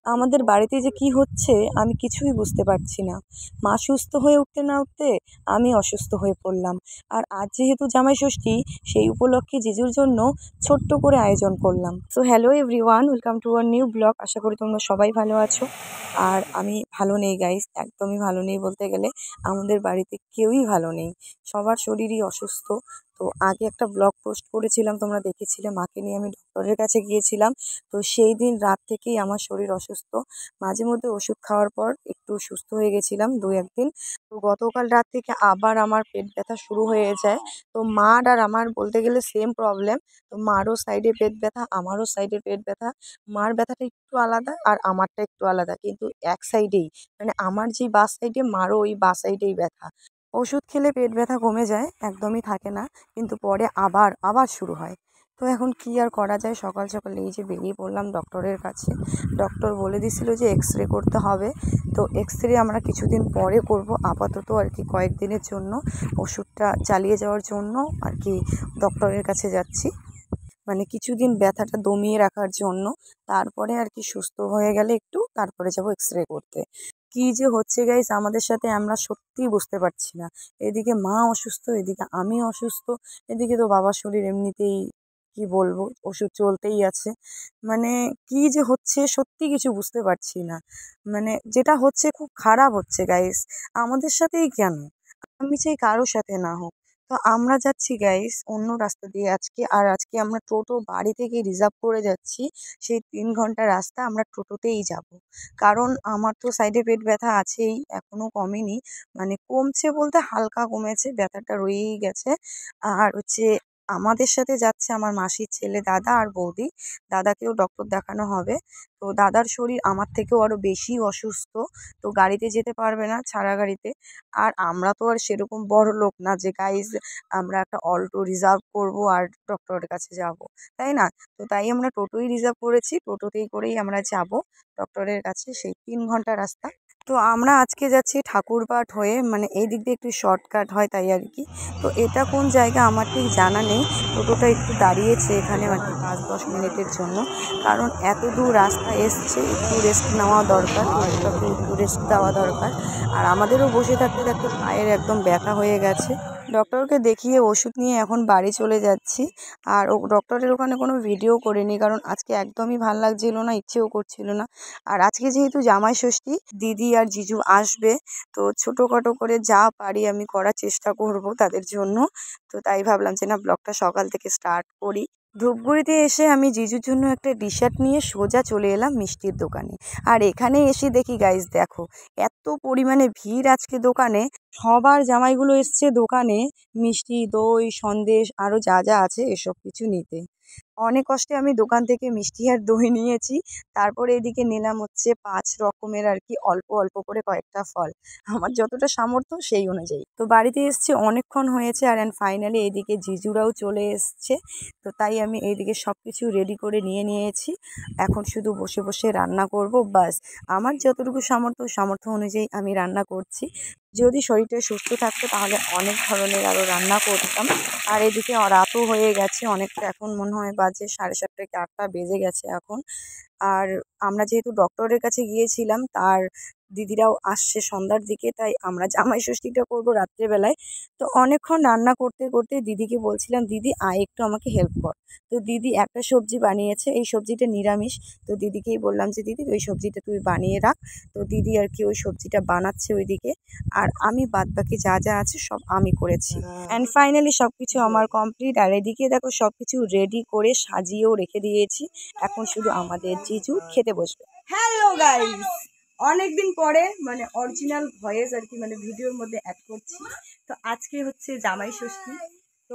আমাদের বাড়িতে যে কি হচ্ছে আমি কিছুই বুঝতে পারছি না। মা সুস্থ হয়ে উঠতে না উঠতে আমি অসুস্থ হয়ে পড়লাম। আর আজ যেহেতু জামাই ষষ্ঠী, সেই উপলক্ষে জিজুর জন্য ছোট্ট করে আয়োজন করলাম। So hello everyone, welcome to our new blog. আশা করি তোমরা সবাই ভালো আছো। আর আমি ভালো নেই গাইস, একদমই ভালো নেই বলতে গেলে। আমাদের বাড়িতে কেউই ভালো নেই, সবার শরীরই অসুস্থ। তো আগে একটা ব্লগ পোস্ট করেছিলাম, তোমরা দেখেছিলে, মাকে নিয়ে আমি ডক্টরের কাছে গিয়েছিলাম। তো সেই দিন রাত থেকেই আমার শরীর অসুস্থ। মাঝে মধ্যে ওষুধ খাওয়ার পর একটু সুস্থ হয়ে গেছিলাম 2-1 দিন। তো গতকাল রাত থেকে আবার আমার পেট ব্যথা শুরু হয়ে যায়। তো মার আর আমার বলতে গেলে সেম প্রবলেম। তো মারও সাইডে পেট ব্যথা, আমারও সাইডে পেট ব্যথা। মার ব্যথাটা একটু আলাদা আর আমারটা একটু আলাদা, কিন্তু এক সাইডেই, মানে আমার যেই বাঁ সাইডে, মারও ওই বাঁ সাইডেই ব্যথা। ওষুধ খেলে পেট ব্যথা কমে যায়, একদমই থাকে না, কিন্তু পরে আবার আবার শুরু হয়। তো এখন কি আর করা যায়, সকাল সকাল এই যে বেরিয়ে পড়লাম ডক্টরের কাছে। ডক্টর বলে দিছিল যে এক্স-রে করতে হবে। তো এক্স-রে আমরা কিছুদিন পরে করব, আপাতত আর কি কয়েকদিনের জন্য ওষুধটা চালিয়ে যাওয়ার জন্য আর কি ডক্টরের কাছে যাচ্ছি। মানে কিছুদিন ব্যথাটা দমিয়ে রাখার জন্য। তারপরে আর কি সুস্থ হয়ে গেলে একটু, তারপরে যাব এক্স-রে করতে। কি যে হচ্ছে গাইস আমাদের সাথে আমরা সত্যিই বুঝতে পারছি না। এদিকে মা অসুস্থ, এদিকে আমি অসুস্থ, এদিকে তো বাবার শরীর এমনিতেই কি বলবো, ওষুধ চলতেই আছে। মানে কি যে হচ্ছে সত্যি কিছু বুঝতে পারছি না। মানে যেটা হচ্ছে খুব খারাপ হচ্ছে গাইস, আমাদের সাথেই কেন, আমি চাই কারোর সাথে না হোক। তো আমরা যাচ্ছি গাইস অন্য রাস্তা দিয়ে আজকে। আর আজকে আমরা টোটো বাড়ি থেকে রিজার্ভ করে যাচ্ছি। সেই 3 ঘন্টা রাস্তা আমরা টোটোতেই যাব। কারণ আমার তো সাইডে পেট ব্যথা আছেই, এখনো কমেনি। মানে কমছে বলতে হালকা কমেছে, ব্যথাটা রয়েই গেছে। আর হচ্ছে আমাদের সাথে যাচ্ছে আমার মাসির ছেলে, দাদা আর বৌদি। দাদাকেও ডক্টর দেখানো হবে। তো দাদার শরীর আমার থেকেও আরো বেশি অসুস্থ। তো গাড়িতে যেতে পারবে না, ছাড়া গাড়িতে। আর আমরা তো আর সেরকম বড় লোক না যে গাইজ আমরা একটা অল্টো রিজার্ভ করব আর ডক্টরের কাছে যাব, তাই না? তো তাই আমরা টোটোই রিজার্ভ করেছি, টোটোতেই করেই আমরা যাব ডক্টরের কাছে। সেই 3 ঘন্টা রাস্তা। তো আমরা আজকে যাচ্ছি ঠাকুরবাট হয়ে, মানে এই দিক দিয়ে একটু শর্টকাট হয় তাই আর কি। তো এটা কোন জায়গা আমার ঠিক জানা নেই। টোটোটা একটু দাঁড়িয়েছে এখানে আর কি 5-10 মিনিটের জন্য। কারণ এত দূর রাস্তা এসছে, একটু রেস্ট নেওয়া দরকার, টোটোটাকে একটু রেস্ট দেওয়া দরকার। আর আমাদেরও বসে থাকতে থাকতে পায়ের একদম ব্যথা হয়ে গেছে। ডক্টরকে দেখিয়ে ওষুধ নিয়ে এখন বাড়ি চলে যাচ্ছি। আর ডক্টরের ওখানে কোনো ভিডিও করিনি, কারণ আজকে একদমই ভাল লাগছিল না, ইচ্ছেও করছিল না। আর আজকে যেহেতু জামাই ষষ্ঠী, দিদি আর জিজু আসবে। তো ছোটোখাটো করে যা পারি আমি করার চেষ্টা করব তাদের জন্য। তো তাই ভাবলাম যে না, ব্লগটা সকাল থেকে স্টার্ট করি। ধূপগুড়িতে এসে আমি জিজুর জন্য একটা টি শার্ট নিয়ে সোজা চলে এলাম মিষ্টির দোকানে। আর এখানে এসে দেখি গাইজ, দেখো এত পরিমাণে ভিড় আজকে দোকানে। সবার জামাইগুলো এসছে দোকানে মিষ্টি, দই, সন্দেশ আরও যা যা আছে এসব কিছু নিতে। অনেক কষ্টে আমি দোকান থেকে মিষ্টি আর দই নিয়েছি। তারপরে এদিকে নিলাম হচ্ছে 5 রকমের আর কি অল্প অল্প করে কয়েকটা ফল, আমার যতটা সামর্থ্য সেই অনুযায়ী। তো বাড়িতে এসছে অনেকক্ষণ হয়েছে, আর ফাইনালি এইদিকে জিজুরাও চলে এসছে। তো তাই আমি এইদিকে সব কিছু রেডি করে নিয়ে নিয়েছি। এখন শুধু বসে বসে রান্না করব, বাস। আমার যতটুকু সামর্থ্য অনুযায়ী আমি রান্না করছি। যদি শরীরটা সুস্থ থাকতো তাহলে অনেক ধরনের আরও রান্না করতাম। আর এদিকে রাতও হয়ে গেছে অনেকটা, এখন মনে হয় বাজে 7:30 কি 8টা বেজে গেছে এখন। আর আমরা যেহেতু ডক্টরের কাছে গিয়েছিলাম, তার দিদিরাও আসছে সন্ধ্যার দিকে, তাই আমরা জামাই ষষ্ঠীটা করবো রাত্রেবেলায়। তো অনেকক্ষণ রান্না করতে করতে দিদিকে বলছিলাম, দিদি আয় একটু আমাকে হেল্প কর। তো দিদি একটা সবজি বানিয়েছে, এই সবজিটা নিরামিষ। তো দিদিকেই বললাম যে দিদি ওই সবজিটা তুই বানিয়ে রাখ। তো দিদি আর কি ওই সবজিটা বানাচ্ছে ওইদিকে। আর আমি বাদবাকি যা যা আছে সব আমি করেছি। অ্যান্ড ফাইনালি সব কিছু আমার কমপ্লিট। আর এদিকে দেখো সব কিছু রেডি করে সাজিয়েও রেখে দিয়েছি। এখন শুধু আমাদের জিজু খেতে বসবে। হ্যালো গাইস, অনেকদিন পরে মানে অরিজিনাল ভয়েস আর কি, মানে ভিডিওর মধ্যে অ্যাড করছি। তো আজকে হচ্ছে জামাই ষষ্ঠী। তো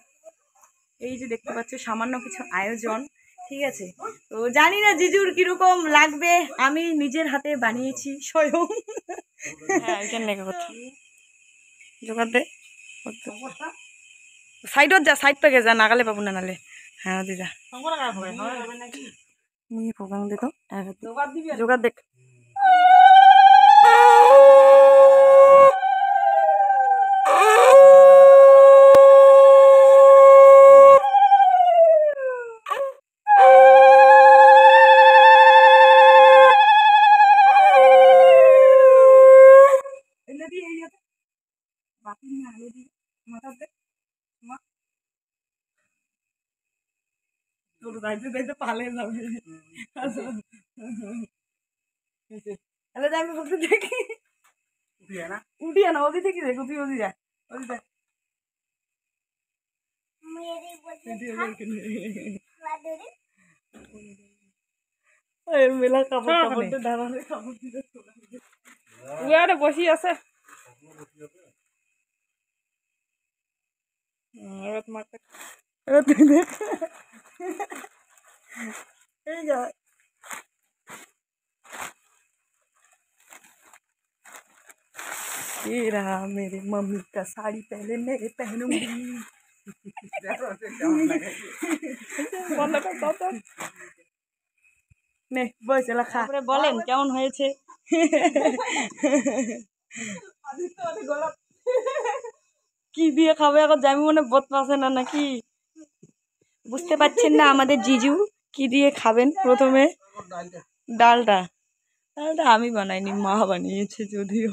এই যে দেখতে পাচ্ছ সামান্য কিছু আয়োজন, ঠিক আছে। তো জানি না জিজুর কিরকম লাগবে, আমি নিজের হাতে বানিয়েছি স্বয়ং। হ্যাঁ এখানে জোগাড় দে, সাইডত যা, সাইড পেকে যা, নাগালে পাবো না নালে। হ্যাঁ দিদা মুই প্রোগ্রাম দিত জোগাড় দেখ। যাইতে যাইতে পালে যাবে। তাহলে আমি বলতে দেখি উঠিয়ে না ওদি থেকে দেখ তুই ওদি যা ওদি দেখ মেলা কাপড় কাপড় দাঁড়ালে কাপড় দিতে উয়ারে বসি আছে ये रहा मेरे मम्मी का साड़ी पहले मैं पहनूंगी। বলেন কেমন হয়েছে? কি দিয়ে খাবে এখন জামি মনে বোধ পাচ্ছে না নাকি বুঝতে পারছেন না আমাদের জিজু কি দিয়ে খাবেন। প্রথমে ডালটা ডালটা আমি বানাইনি, মা বানিয়েছে, যদিও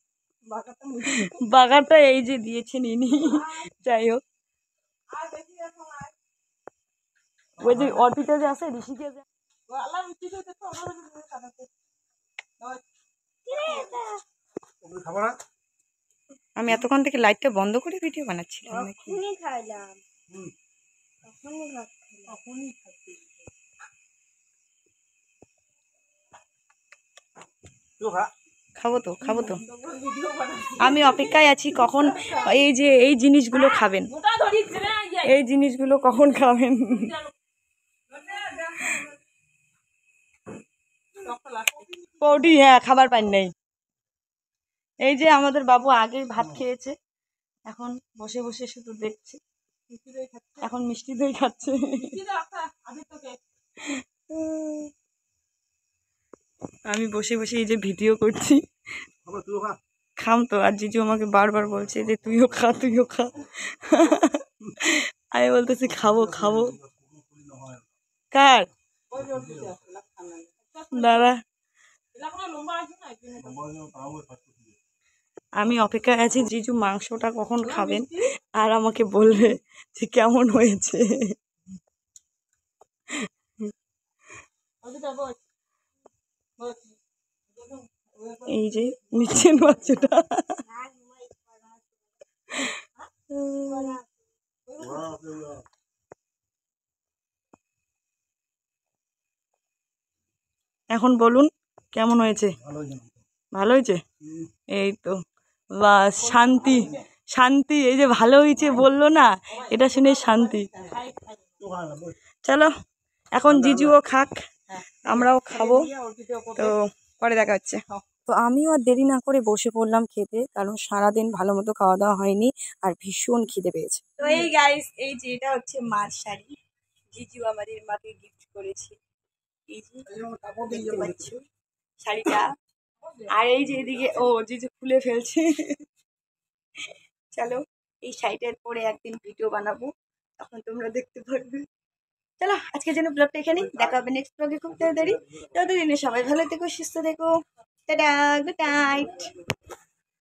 বাগারটা এই যে দিয়েছেন ইনি। যাই হোক ওই যে অর্পিতা যে আছে ঋষিকে আমি এতক্ষণ থেকে লাইটটা বন্ধ করে ভিডিও বানাচ্ছিলাম নাকি? খাবো তো খাবো তো, আমি অপেক্ষায় আছি কখন এই যে এই জিনিসগুলো খাবেন, এই জিনিসগুলো কখন খাবেন। পৌডি হ্যাঁ খাবার পাই নাই। এই যে আমাদের বাবু আগে ভাত খেয়েছে, এখন বসে বসে শুধু দেখছে, এখন মিষ্টি দই খাচ্ছে। আমি বসে বসে এই যে ভিডিও করছি, খাম তো। আর জিজু আমাকে বারবার বলছে যে তুইও খা তুইও খা। আমি বলতেছি খাবো খাবো। কার দাঁড়া আমি অপেক্ষায় আছি জিজু মাংসটা কখন খাবেন আর আমাকে বলবে যে কেমন হয়েছে। এই যে নিচ্ছেন বাচ্চাটা। এখন বলুন কেমন হয়েছে? ভালো হয়েছে? এই তো বাস, শান্তি শান্তি। এই যে ভালো হয়েছে বললো না, এটা শুনে শান্তি। চলো এখন জিজুও খাক, আমরাও খাবো, তো পরে দেখা হচ্ছে। তো আমিও আর দেরি না করে বসে পড়লাম খেতে, কারণ সারাদিন ভালো মতো খাওয়া দাওয়া হয়নি আর ভীষণ খিদে পেয়েছে। তো এই গাইস, এই যে এটা হচ্ছে মার শাড়ি, জিজু আমাদের মাকে গিফট করেছে। এই যে দেখতে পাচ্ছ শাড়িটা, আর এই যে এদিকে ও জিজু খুলে ফেলছে। চলো এই শাড়িটার পরে একদিন ভিডিও বানাবো, তখন তোমরা দেখতে পারবে। চলো আজকের জন্য ব্লগটা এখানেই, দেখা হবে নেক্সট ব্লগে খুব তাড়াতাড়ি। ততদিনে সবাই ভালো থেকো, সুস্থ থেকো, টাটা, গুড নাইট।